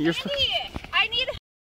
You're. I need.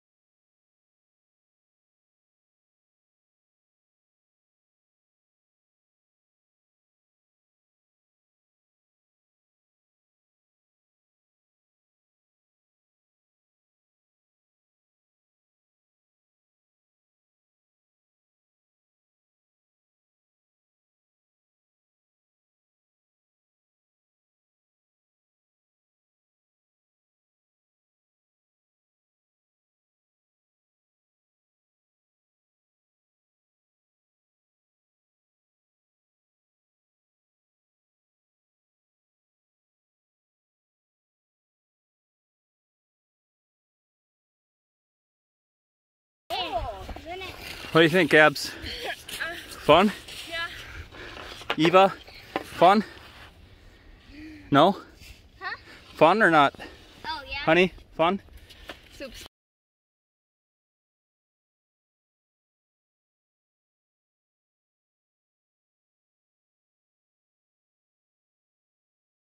What do you think, Gabs? Fun? Yeah. Eva? Fun? No? Huh? Fun or not? Oh yeah. Honey? Fun? Soups.